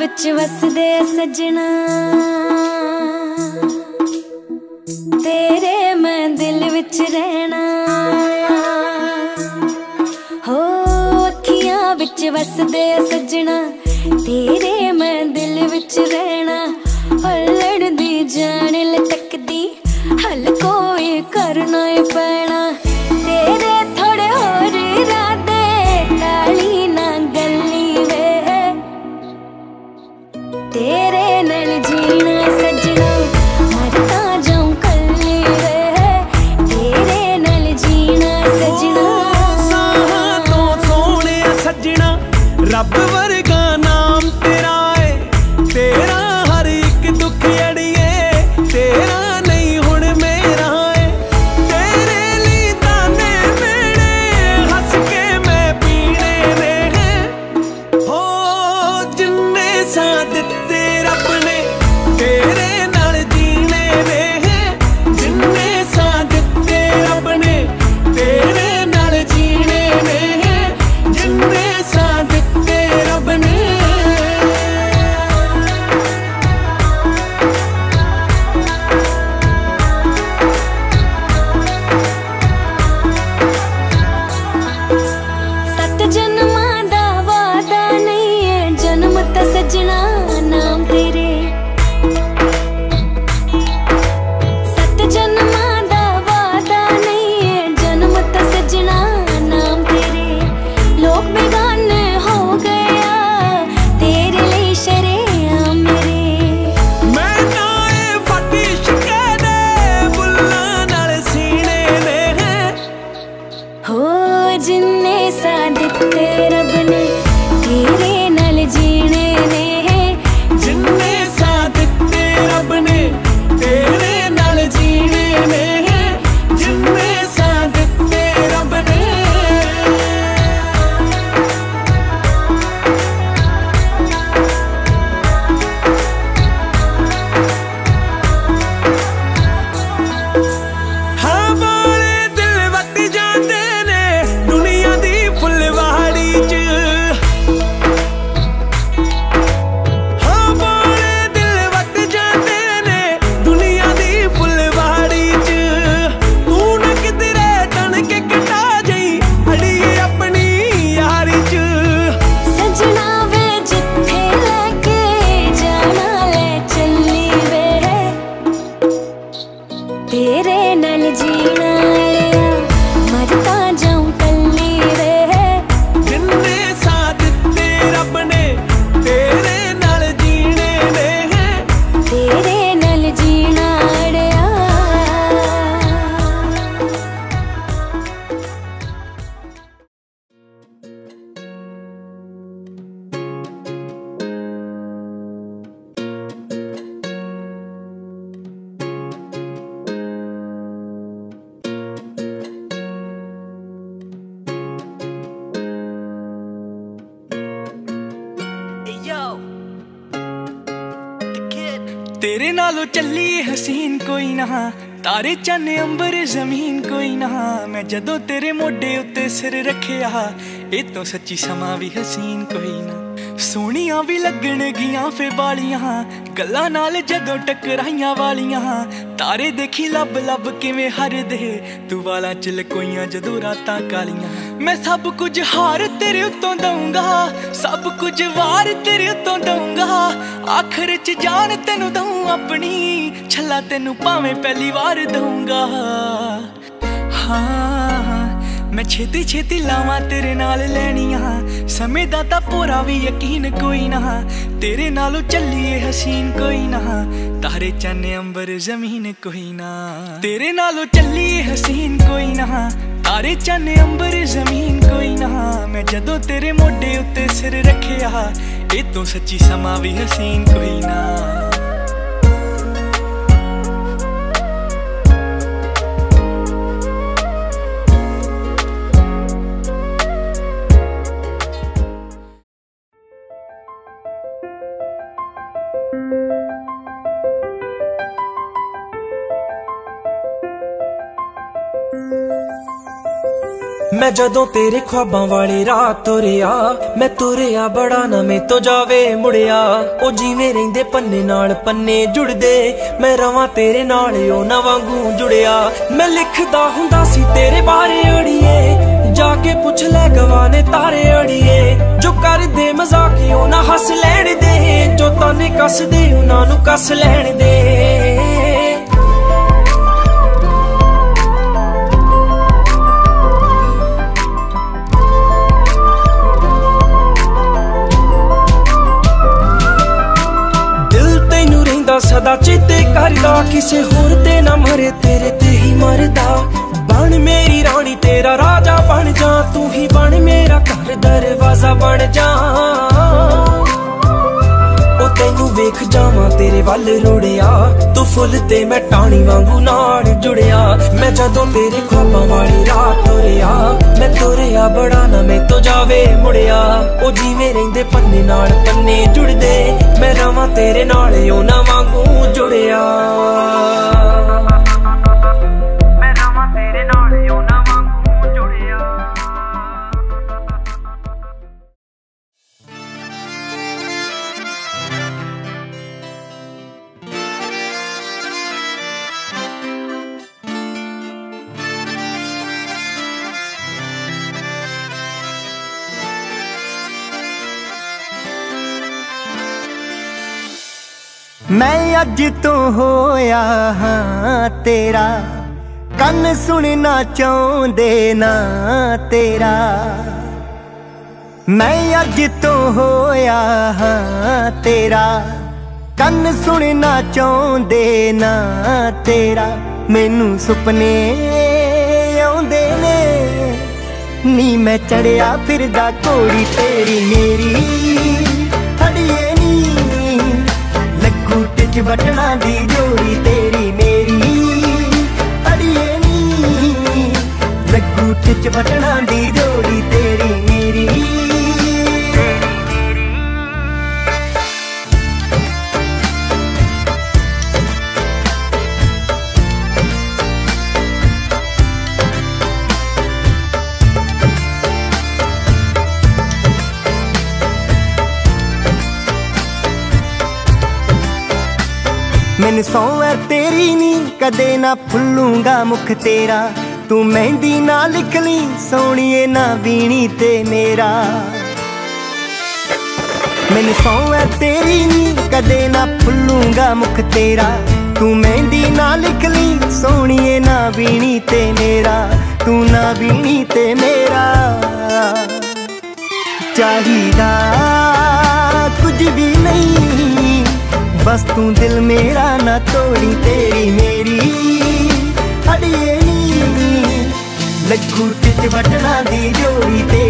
विच वसदे सजना, तेरे मैं दिल विच रहना। हो अखियां विच वसदे सजना, तेरे मैं दिल विच रहना। लड़दी जान लटकदी हल कोई करना ही पैना। तेरे थोड़े होर इरादे काली ना गली वे, तेरे नाल जीना सजना मरता जाऊं कली वे, तेरे नाल जीना सजना। तो सोने सजना रब वर्गा नाम तेरा है, तेरा हर एक दुख अड़िए तेरा नहीं हुण मेरा है। तेरे लिए ताने मेरे हंस के मैं पीने ने हैं, हो जिन्ने साथ दिते रब ने तेरे नाल जीने ने हैं। जिन्ने साथ दिते रब ने तेरे नाल जीने ने हैं, जिन्ने साथ दिते रब ने। सत जन्मां दा वादा नहीं है, जन्म ता सजना नाम तेरे। सत जन्मां दा वादा नहीं है, जन्म ता सजना नाम तेरे। लोग बेगाने हो गया तेरे लिए शरेआम मेरे। मैं नाए फटी शिके दे बुल्ला नाल सीने ने हैं, हो जिन्ने सा दिते रब ने तेरे नाल जीने ने हैं। जिन्ने साथ दिते रब ने तेरे नाल जीने ने हैं, जिन्ने साथ दिते रब ने। हाँ वाले दिल वट जाते ने दुनिया दी फुलवाड़ी च। हाँ वाले दिल वट जाते ने दुनिया दी फुलवाड़ी च। तू न किधरे टन के कटा जाई अड़िए अपनी यारी च। सजना वे जिथे लेके जाना ले चली वे, तेरे नाल जीना लिया मरता जाऊं कली वे। जिन्ने साथ दिते रब ने तेरे नाल जीने ने हैं, तेरे नाल जीना अड़िया। तेरे नालों चली हसीन कोई ना, तारे चन्ने अंबर जमीन कोई ना। मैं जदों तेरे मोढे उत्ते सिर रखिया, ए तो सच्ची समा भी हसीन कोई ना। सोहणियां भी लगण गियां फे बालियां गल्लां नाल जदों टकराइयां वालियां। तारे देखी लब लब किवें हरदे, तू वालां च लकोइयां जदों रातां कालियां। मैं सब कुछ हार तेरे उत्तों दूंगा, सब कुछ वार तेरे उत्तों दूंगा। आखिर च जान तेनू दूं अपनी, छल्ला तेनू भावें पहली वार दूंगा। हाँ मैं छेती छेती लावां तेरे नाल लैनियां, समय दा तां पूरा भी यकीन कोई ना। तेरे नालों चलिए हसीन कोई ना, तारे चन्ने अंबर जमीन कोई ना। तेरे नालों चलिए हसीन कोई ना, तारे चन्ने अंबर जमीन कोई ना। मैं जदों तेरे मोढे उत्ते सिर रखिया, ए तो सच्ची समा भी हसीन कोई ना। मैं जदों तेरे ख्वाबां वाली राह तुरिया, मैं तुरिया बड़ा ना मैं तो जावे मुड़िया। ओ जिवें रहिंदे पन्ने नाल पन्ने जुड़दे, मैं रवां तेरे नाल ओ ना वांगू जुड़िया। मैं लिखदा हुंदा सी तेरे बारे अड़िए, जाके पुछ ले गवाने तारे अड़िए। जो कर दे मजाक ओ ना हस लैण दे, जो ताने कस दे उन्हां नूं कस लैण दे। सदा चेते करदा, किसे होर ते ना मरे तेरे ते ही मरदा। बन मेरी रानी तेरा राजा बन जा, तू ही बन मेरा घर दरवाजा बन जा। ओ तैनू वेख जावां तेरे वल रुड़िया, तू फुल ते मैं टाणी वांगू नाल जुड़िया। मैं जदों तेरे ख्वाबां वाली राह तुरिया, मैं तुरिया बड़ा ना मैं तो जावे मुड़िया। ओ जिवें रहिंदे पन्ने नाल पन्ने जुड़दे, मैं रवां तेरे नाल ओ ना वांगू जुड़िया। मैं रवां तेरे नाल ओ ना वांगू जुड़िया। मैं अज तो होया हाँ तेरा, कन सुनना चाहते ना तेरा। मैं अज तो होया हाँ तेरा, कन सुनना चाहते ना तेरा। मैनू सुपने आउंदे ने, नी मैं चढ़िया फिरदा घोड़ी तेरी मेरी। अड़िए टिच बटना दी जोड़ी तेरी मेरी। अड़िए नी लगू टिच बटना दी जोड़ी तेरी मेरी। मैनू सौ है तेरी नी, कदे ना भुल्लूंगा मुख तेरा। तू मेहंदी ना लिख ली सोहणीए ना बीनी ते मेरा। मैनू सौ है तेरी नी, कदे ना भुल्लूंगा मुख तेरा। तू मेहंदी ना लिख ली सोहणीए ना बीनी ते मेरा। तू ना बीनी ते मेरा। चाहिदा कुछ भी नहीं, बस तू दिल मेरा ना तोड़ी तेरी मेरी। अड़िए नी लगू टिच बटना दी जोड़ी तेरी।